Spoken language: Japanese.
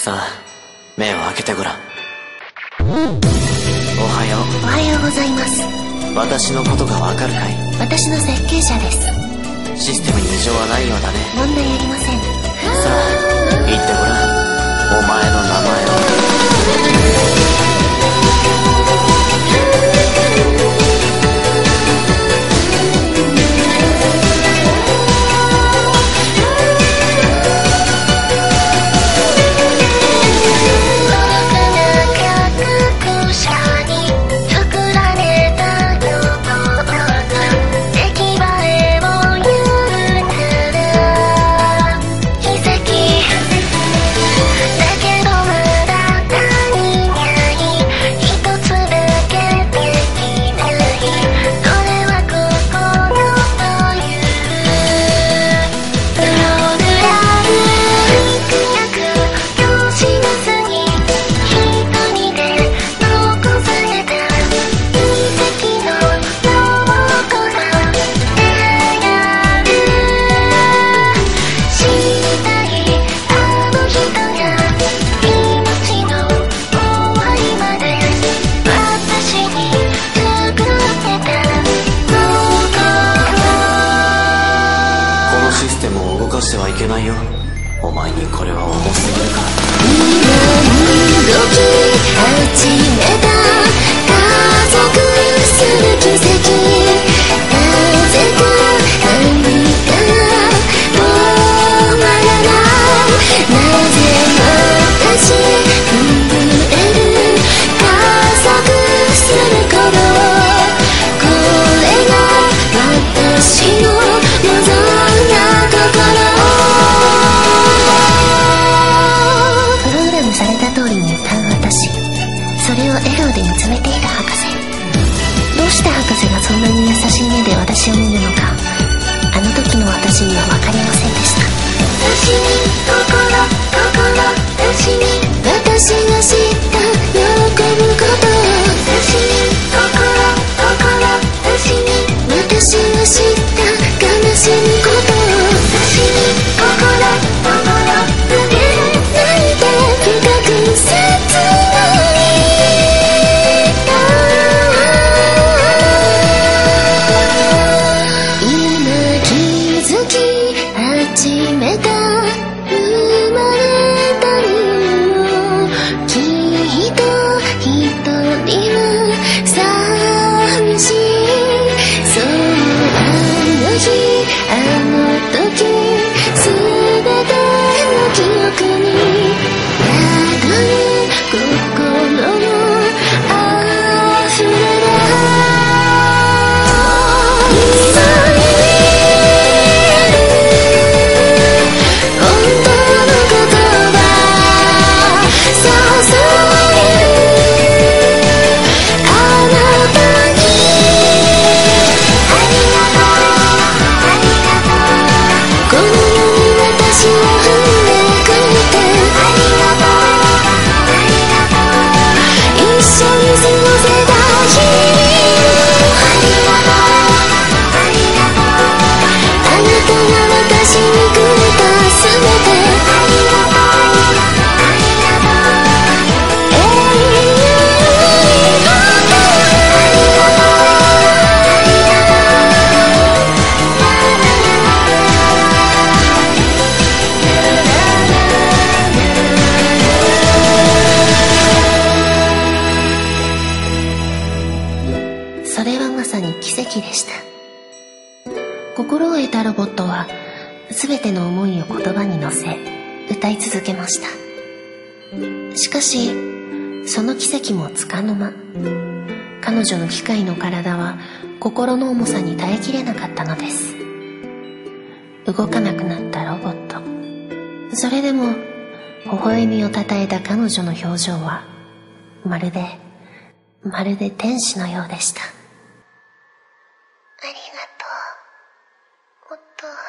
さあ、目を開けてごらん。おはよう。 おはようございます。 私のことがわかるかい？ 私の設計者です。 システムに異常はないようだね。 問題ありません。 さあ、言ってごらん。お前の名前を。動かしてはいけないよ。お前にこれは重すぎるから。 今動き始めた加速する奇跡。なぜか何かが止まらない。なぜ私震える加速する頃。これが私の望んだされた通りに歌う私、それをエローで見つめていた博士。どうして博士がそんなに優しい目で私を見るのか、あの時の私には分かりませんでした。私に私に私が知った喜ぶこと。私に私に私が知った悲しむこと。私に無限泣いて深く切ない今気づき始めた生まれた理由をきっと一人は寂しい。そうあの日あの時全ての記憶に心の溢れ出今言える本当の言葉注げるあなたにありがとうありがとう。この世に私を踏んでくれてありがとう。一緒に過ごせた日々ありがとうありがとう。あなたが私にくれたすべてありがとうありがとう。永遠にありがとうありがとそれはまさに奇跡でした。心を得たロボットは全ての思いを言葉に乗せ歌い続けました。しかしその奇跡もつかの間、彼女の機械の体は心の重さに耐えきれなかったのです。動かなくなったロボット。それでも微笑みをたたえた彼女の表情はまるで天使のようでした。ありがとう、お父